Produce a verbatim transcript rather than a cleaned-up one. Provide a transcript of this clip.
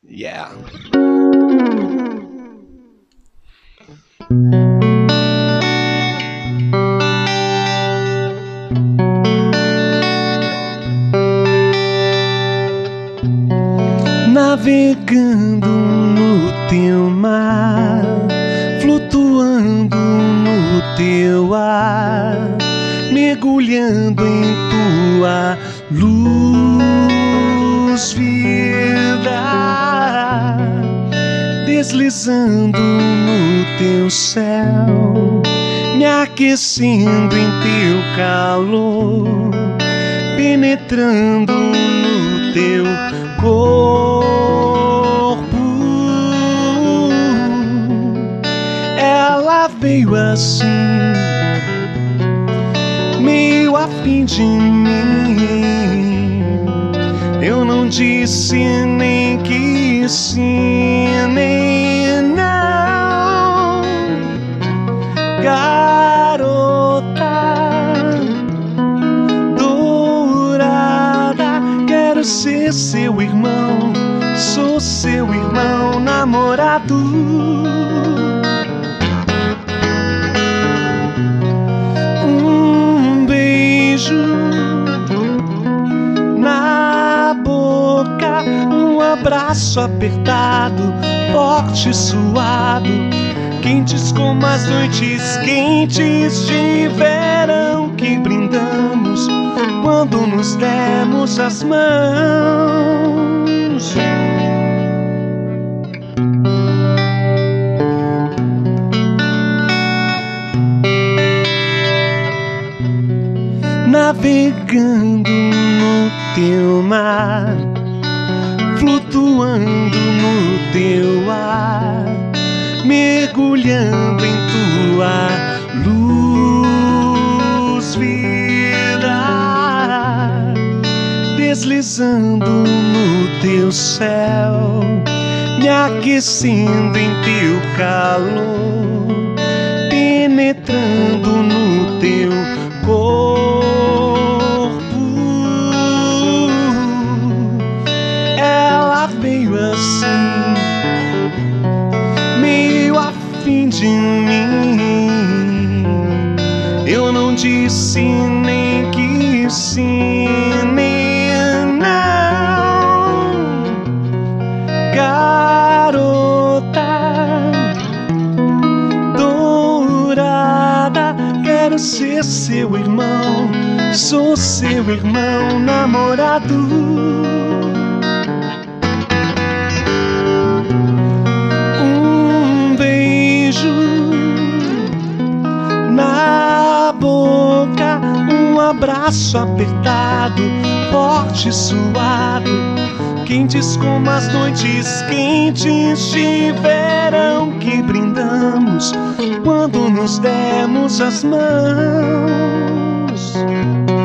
Yeah. Navegando no teu mar, flutuando no teu ar, mergulhando em tua luz, vida, deslizando no teu céu, me aquecendo em teu calor, penetrando no teu corpo. Ela veio assim, meio a fim de mim. Eu não disse nem que sim, nem não. Garota dourada, quero ser seu irmão, sou seu irmão namorado. Um beijo na boca, um abraço apertado, forte e suado, quentes como as noites quentes de verão que brindamos quando nos demos as mãos. Navegando no teu mar, flutuando no teu ar, mergulhando em tua luz, vida, deslizando no teu céu, me aquecendo em teu calor, penetrando no teu corpo. Ela veio assim, meio a fim de mim. Eu não disse nem que sim, nem não. Garota dourada, quero ser seu irmão, sou seu irmão namorado. Na boca, um abraço apertado, forte e suado, quentes como as noites quentes de verão que brindamos quando nos demos as mãos.